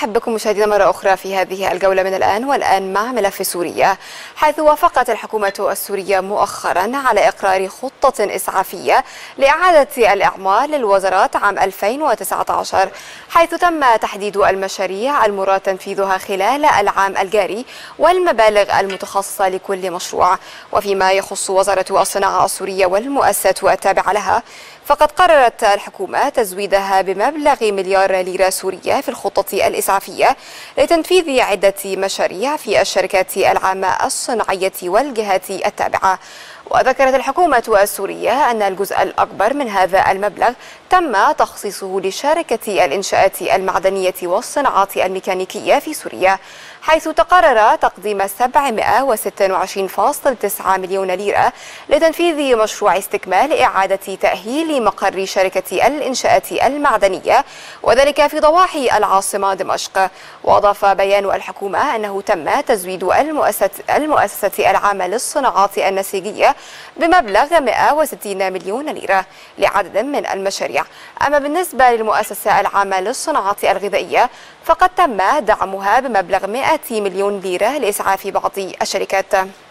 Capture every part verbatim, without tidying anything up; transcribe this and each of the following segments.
أرحب بكم مشاهدينا مرة أخرى في هذه الجولة من الآن والآن مع ملف سوريا، حيث وافقت الحكومة السورية مؤخرا على إقرار خطة إسعافية لإعادة الإعمار للوزارات عام ألفين وتسعة عشر، حيث تم تحديد المشاريع المراد تنفيذها خلال العام الجاري والمبالغ المتخصصة لكل مشروع. وفيما يخص وزارة الصناعة السورية والمؤسسات التابعة لها، فقد قررت الحكومة تزويدها بمبلغ مليار ليرة سورية في الخطة الإسعافية لتنفيذ عدة مشاريع في الشركات العامة الصناعية والجهات التابعة. وذكرت الحكومة السورية أن الجزء الأكبر من هذا المبلغ تم تخصيصه لشركة الإنشاءات المعدنية والصناعات الميكانيكية في سوريا، حيث تقرر تقديم سبعمائة وستة وعشرين فاصلة تسعة مليون ليرة لتنفيذ مشروع استكمال إعادة تأهيل مقر شركة الإنشاءات المعدنية، وذلك في ضواحي العاصمة دمشق. وأضاف بيان الحكومة أنه تم تزويد المؤسسة, المؤسسة العامة للصناعات النسيجية بمبلغ مائة وستين مليون ليرة لعدد من المشاريع. أما بالنسبة للمؤسسة العامة للصناعات الغذائية فقد تم دعمها بمبلغ مائة مليون ليرة لإسعاف بعض الشركات.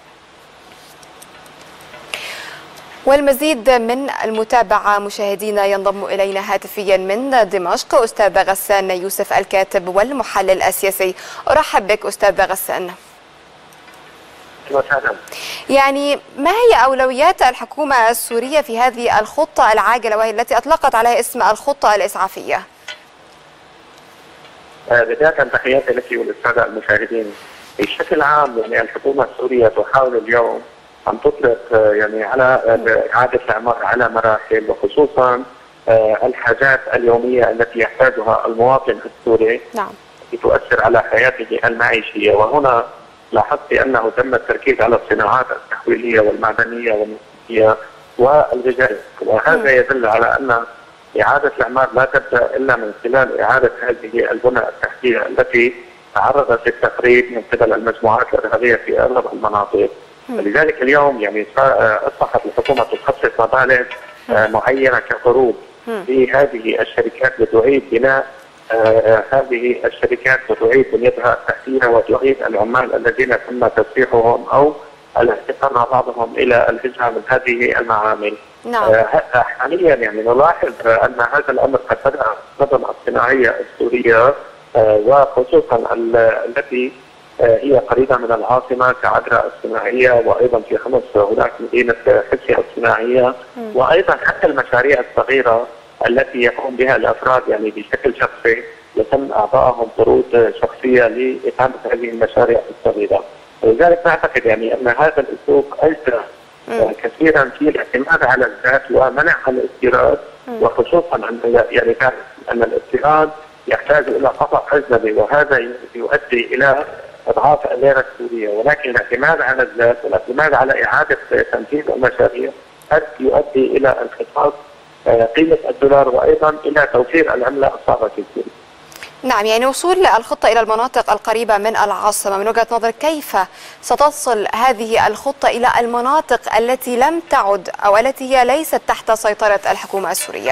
والمزيد من المتابعة مشاهدينا ينضم إلينا هاتفيا من دمشق أستاذ غسان يوسف الكاتب والمحلل السياسي. أرحب بك أستاذ غسان. يعني ما هي أولويات الحكومة السورية في هذه الخطة العاجلة وهي التي أطلقت عليها اسم الخطة الإسعافية؟ بداية تحياتي لك وللسادة المشاهدين. بشكل عام يعني الحكومة السورية تحاول اليوم أن تطلق يعني على إعادة الإعمار على مراحل، وخصوصا الحاجات اليومية التي يحتاجها المواطن السوري نعم. تؤثر على حياته المعيشية. وهنا لاحظت أنه تم التركيز على الصناعات التحويلية والمعدنية والنسيجية والغذائية، وهذا يدل على أن إعادة الإعمار لا تبدأ إلا من خلال إعادة هذه البنى التحتية التي تعرضت للتخريب من قبل المجموعات الإرهابية في أغلب المناطق. لذلك اليوم يعني أصبحت الحكومة تخصص مبالغ معينة كقروض في هذه الشركات لتعيد بناء هذه الشركات وتعيد بنيتها التحتية وتعيد العمال الذين تم تسريحهم أو الاحتقان مع بعضهم إلى الهجرة من هذه المعامل. نعم. حاليا يعني نلاحظ أن هذا الأمر قد بدأ النظم الصناعية السورية وخصوصا التي هي قريبة من العاصمة كعدرا الصناعية، وأيضا في حمص هناك مدينة حسية الصناعية، وأيضا حتى المشاريع الصغيرة التي يقوم بها الأفراد يعني بشكل شخصي يتم إعطائهم قروض شخصية لإقامة هذه المشاريع الصغيرة. ولذلك نعتقد يعني أن هذا الأسلوب أجدى كثيرا في الاعتماد على الذات ومنع الاستيراد، وخصوصا أن يعني أن الاستيراد يحتاج إلى قطع أجنبي، وهذا يؤدي إلى أضعاف الليرة السورية. ولكن الاعتماد على الذات والاعتماد على إعادة تنفيذ المشاريع قد يؤدي إلى انخفاض قيمة الدولار وأيضا إلى توفير العملة الصعبة في سوريا. نعم، يعني وصول الخطة إلى المناطق القريبة من العاصمة من وجهة نظر كيف ستصل هذه الخطة إلى المناطق التي لم تعد أو التي هي ليست تحت سيطرة الحكومة السورية؟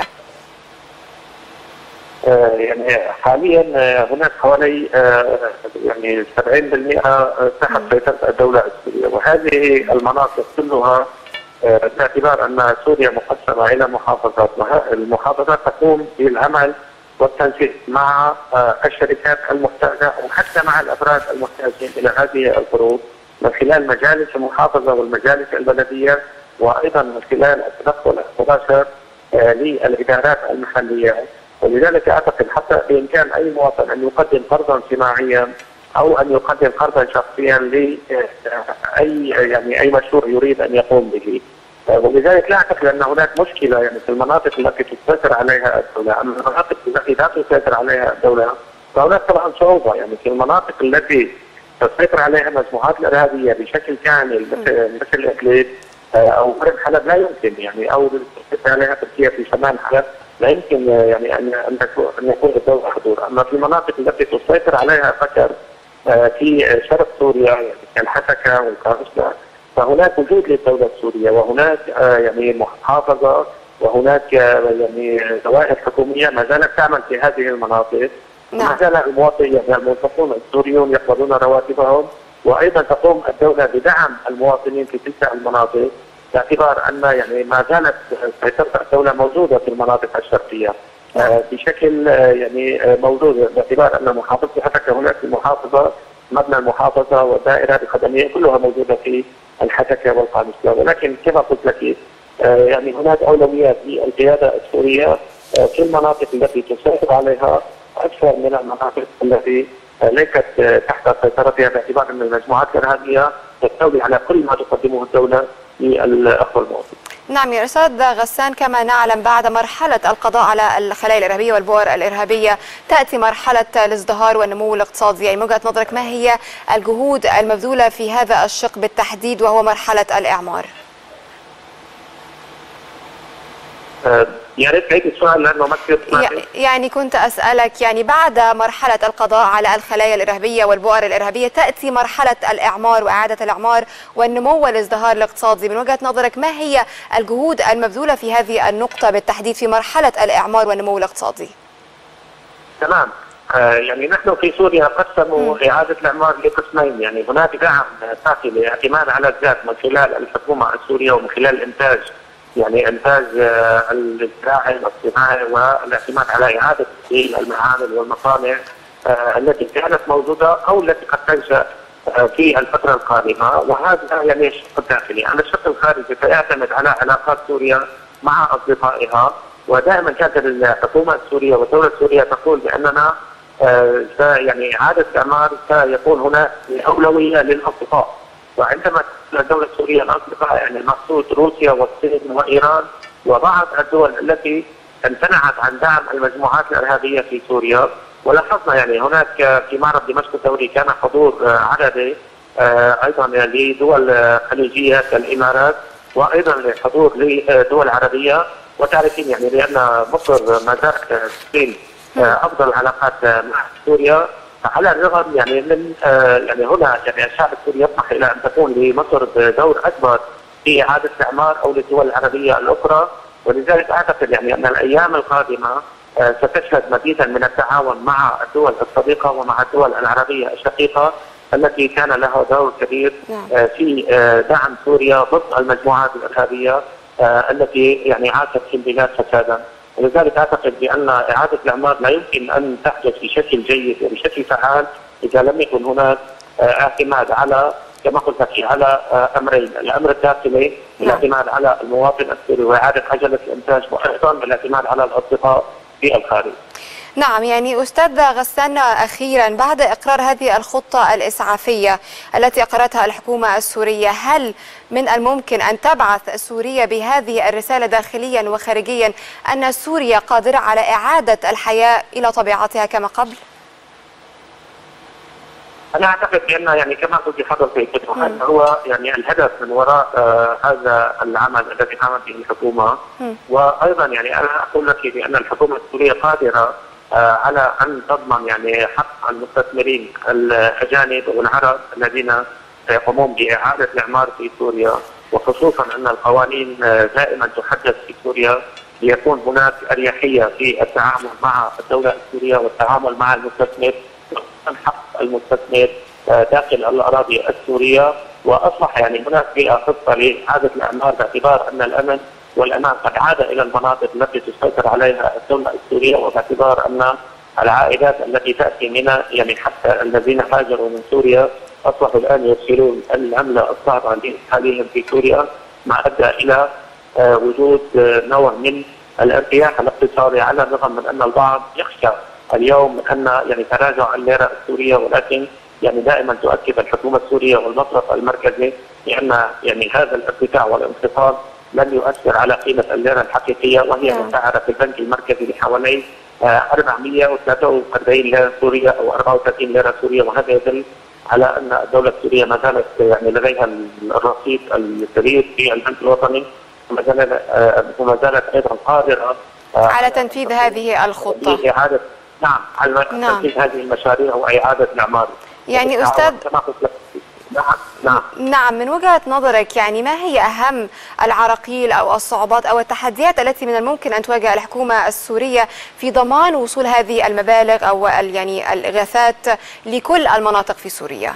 آه يعني حاليا هناك حوالي آه يعني سبعين بالمئة تحت سيطرة الدولة السورية، وهذه المناطق كلها آه باعتبار أن سوريا مقسمة إلى محافظات، المحافظات تقوم بالعمل والتنسيق مع الشركات المحتاجة وحتى مع الأفراد المحتاجين إلى هذه القروض من خلال مجالس المحافظة والمجالس البلدية، وأيضا من خلال التدخل المباشر للإدارات المحلية. ولذلك أعتقد حتى بإمكان أي مواطن أن يقدم قرضا صناعيا أو أن يقدم قرضا شخصيا لأي يعني أي مشروع يريد أن يقوم به. ولذلك لا أعتقد أن هناك مشكلة يعني في المناطق التي تسيطر عليها الدولة. أما المناطق التي لا تسيطر عليها الدولة فهناك طبعا صعوبة. يعني في المناطق التي تسيطر عليها المجموعات الإرهابية بشكل كامل مثل مثل إدلب أو غرب حلب لا يمكن يعني أو تسيطر عليها تركيا في شمال حلب لا يمكن يعني أن أن يكون الدولة حضور. أما في المناطق التي تسيطر عليها فكر في شرق سوريا يعني كالحسكة والكارسلا فهناك وجود للدولة السورية، وهناك يعني محافظة وهناك يعني دوائر حكومية ما زالت تعمل في هذه المناطق نعم. ما زال المواطنين يعني الموظفون السوريون يقبضون رواتبهم، وايضا تقوم الدوله بدعم المواطنين في تلك المناطق، باعتبار ان يعني ما زالت سيطره الدوله موجوده في المناطق الشرقيه آه بشكل آه يعني آه موجود، باعتبار ان محافظه الحكه هناك المحافظه مبنى المحافظه والدائره الخدميه كلها موجوده في الحكه والقاموسله، ولكن كما قلت لك آه يعني هناك اولويات للقياده السوريه آه في المناطق التي تسيطر عليها اكثر من المناطق التي آه ليست آه تحت سيطرتها، باعتبار ان المجموعات الارهابيه تستولي على كل ما تقدمه الدوله للاخوه المواطنين. نعم يا أستاذ غسان، كما نعلم بعد مرحلة القضاء على الخلايا الإرهابية والبؤر الإرهابية تأتي مرحلة الازدهار والنمو الاقتصادي، يعني من وجهة نظرك ما هي الجهود المبذولة في هذا الشق بالتحديد وهو مرحلة الإعمار؟ يا ريت تعيد السؤال لانه ما كثير يعني كنت اسالك، يعني بعد مرحله القضاء على الخلايا الارهابيه والبؤر الارهابيه تاتي مرحله الاعمار واعاده الاعمار والنمو والازدهار الاقتصادي، من وجهه نظرك ما هي الجهود المبذوله في هذه النقطه بالتحديد في مرحله الاعمار والنمو الاقتصادي؟ تمام. آه يعني نحن في سوريا قسموا م. اعاده الاعمار لقسمين، يعني هناك دعم اساسي للاعتماد على الذات من خلال الحكومه السوريه ومن خلال الانتاج، يعني انتاج الزراعي والصناعي والاعتماد على اعاده تشغيل المعامل والمصانع التي كانت موجوده او التي قد تنشا في الفتره القادمه، وهذا يعني الشق الداخلي. اما الشق الخارجي فيعتمد على علاقات سوريا مع اصدقائها، ودائما كانت الحكومه السوريه والدوله السوريه تقول باننا يعني اعاده الاعمار سيكون هناك اولويه للاصدقاء، وعندما الدولة السورية الأصدقاء يعني المقصود روسيا والصين وإيران وبعض الدول التي امتنعت عن دعم المجموعات الإرهابية في سوريا. ولاحظنا يعني هناك في معرض دمشق الدولي كان حضور عددي أيضا لدول خليجية كالإمارات، وأيضا حضور لدول عربية، وتعرفين يعني بأن مصر ما زالت تشكيل أفضل العلاقات مع سوريا، على الرغم يعني من آه يعني هنا يعني الشعب السوري يطمح الى ان تكون لمصر دور اكبر في اعاده الاعمار او للدول العربيه الاخرى، ولذلك اعتقد يعني ان الايام القادمه آه ستشهد مزيدا من التعاون مع الدول الصديقه ومع الدول العربيه الشقيقه التي كان لها دور كبير آه في آه دعم سوريا ضد المجموعات الارهابيه آه التي يعني عاشت في البلاد فسادا. ولذلك اعتقد بان اعاده الاعمار لا يمكن ان تحدث بشكل جيد وبشكل فعال اذا لم يكن هناك اعتماد على كما قلت لك على امرين، الامر الداخلي الاعتماد على المواطن السوري واعاده عجله الانتاج، وايضا الاعتماد على الاصدقاء في الخارج. نعم، يعني أستاذ غسان أخيرا، بعد إقرار هذه الخطة الإسعافية التي أقرتها الحكومة السورية، هل من الممكن أن تبعث سوريا بهذه الرسالة داخليا وخارجيا أن سوريا قادرة على إعادة الحياة إلى طبيعتها كما قبل؟ أنا أعتقد بأن يعني كما قلت حضرتك هذا هو يعني الهدف من وراء آه هذا العمل الذي قامت به الحكومة، م. وأيضا يعني أنا أقول لك بأن الحكومة السورية قادرة آه على ان تضمن يعني حق المستثمرين الاجانب والعرب الذين يقومون باعاده الاعمار في سوريا، وخصوصا ان القوانين آه دائما تحدث في سوريا ليكون هناك اريحيه في التعامل مع الدوله السوريه والتعامل مع المستثمر، حق المستثمر آه داخل الاراضي السوريه. واصبح يعني هناك بيئه خطه لاعاده الاعمار باعتبار ان الامن والامان قد عاد الى المناطق التي تسيطر عليها الدوله السوريه، وباعتبار ان العائدات التي تاتي من يعني حتى الذين هاجروا من سوريا اصبحوا الان يرسلون العمله الصعبه لحالهم في سوريا، ما ادى الى وجود نوع من الارتياح الاقتصادي، على الرغم من ان البعض يخشى اليوم من ان يعني تراجع الليره السوريه، ولكن يعني دائما تؤكد الحكومه السوريه والمصرف المركزي بان يعني هذا الارتفاع والانخفاض لن يؤثر على قيمة الليرة الحقيقية، وهي مسعرة في البنك المركزي بحوالي أربعمئة وثلاثة وأربعين ليرة سورية أو أربعة وثلاثين ليرة سورية، وهذا يدل على أن الدولة السورية ما زالت يعني لديها الرصيد الكبير في البنك الوطني، وما زالت أيضا قادرة على تنفيذ هذه الخطة. إعادة نعم على نعم. تنفيذ هذه المشاريع وإعادة الأعمار. يعني أستاذ نعم نعم، من وجهة نظرك يعني ما هي أهم العراقيل أو الصعوبات أو التحديات التي من الممكن أن تواجه الحكومة السورية في ضمان وصول هذه المبالغ أو يعني الإغاثات لكل المناطق في سوريا؟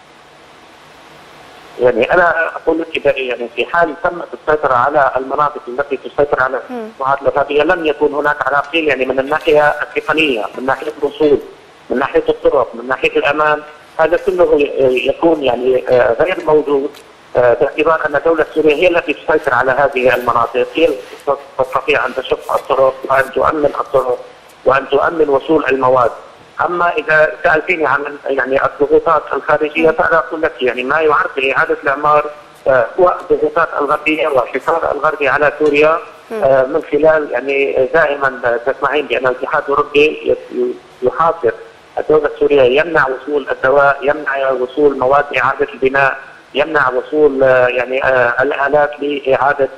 يعني انا اقول لك كده، يعني في حال تمت السيطره على المناطق التي تسيطر على المجموعات الارهابيه لم يكن هناك عراقيل، يعني من الناحيه التقنيه، من ناحيه الوصول، من ناحيه الطرق، من ناحيه الامان، هذا كله يكون يعني غير موجود، باعتبار ان الدوله السوريه هي التي تسيطر على هذه المناطق، هي التي تستطيع ان تشق الطرق وان تؤمن الطرق وان تؤمن وصول المواد. اما اذا سالتيني عن يعني الضغوطات الخارجيه فانا اقول لك يعني ما يعد باعاده الاعمار هو الضغوطات الغربيه والحصار الغربي على سوريا من خلال يعني دائما تسمعين بان الاتحاد الاوروبي يحاصر الدوله السوريه، يمنع وصول الدواء، يمنع وصول مواد اعاده البناء، يمنع وصول يعني الالات لاعاده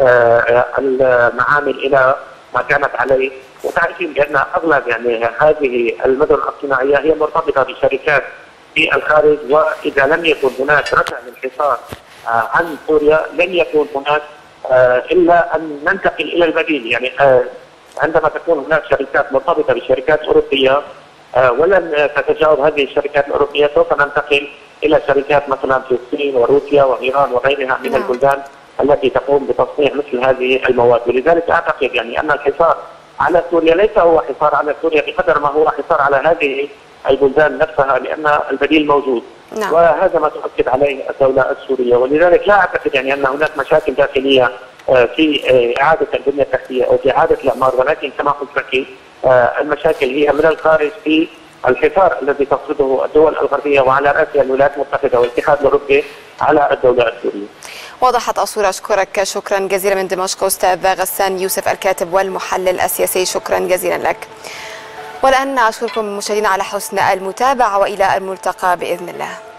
المعامل الى ما كانت عليه. وتعرفين بان اغلب يعني هذه المدن الصناعيه هي مرتبطه بشركات في الخارج، واذا لم يكن هناك رفع للحصار عن سوريا لن يكون هناك الا ان ننتقل الى البديل. يعني عندما تكون هناك شركات مرتبطه بشركات اوروبيه ولن تتجاوب هذه الشركات الاوروبيه سوف ننتقل الى شركات مثلا في الصين وروسيا وايران وغيرها من البلدان التي تقوم بتصنيع مثل هذه المواد. ولذلك اعتقد يعني ان الحصار على سوريا ليس هو حصار على سوريا بقدر ما هو حصار على هذه البلدان نفسها، لان البديل موجود. نعم. وهذا ما تؤكد عليه الدوله السوريه، ولذلك لا اعتقد يعني ان هناك مشاكل داخليه في اعاده البنيه التحتيه او في اعاده الاعمار، ولكن كما قلت لك المشاكل هي من الخارج في الحصار الذي تفرضه الدول الغربيه وعلى راسها الولايات المتحده والاتحاد الاوروبي على الدوله السوريه. وضحت الصورة. أشكرك شكرا جزيلا من دمشق أستاذ غسان يوسف الكاتب والمحلل السياسي، شكرا جزيلا لك. والآن أشكركم مشاهدينا على حسن المتابعة وإلى الملتقى بإذن الله.